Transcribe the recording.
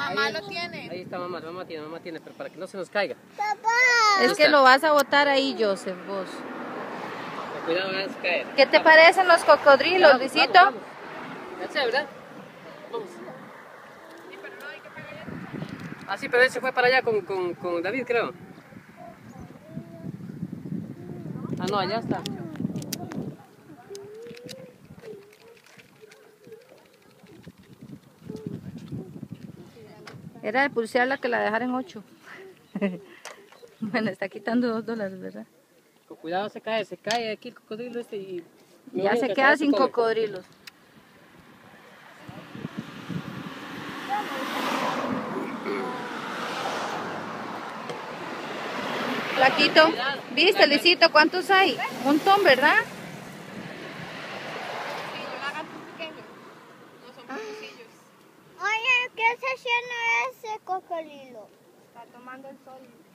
Mamá lo tiene. Ahí está mamá tiene, pero para que no se nos caiga. Papá. Es que lo vas a botar ahí, Joseph, vos. Cuidado, no vas a caer. ¿Qué te parecen los cocodrilos, Vamos, Luisito? vamos. Ya sé, ¿verdad? Vamos. Sí, pero no hay que pegar ya. Ah, sí, pero él se fue para allá con David, creo. Ah, no, allá está. Era de pulsearla que la dejara en 8. Bueno, está quitando $2, ¿verdad? Con cuidado se cae aquí el cocodrilo este y... Ya se queda sin cocodrilos. Flaquito, ¿viste, Luisito, cuántos hay? Un montón, ¿verdad? Sí, yo la gato pequeño. No son pequeños. Oye, ¿qué está haciendo ese cocodrilo? Está tomando el sol.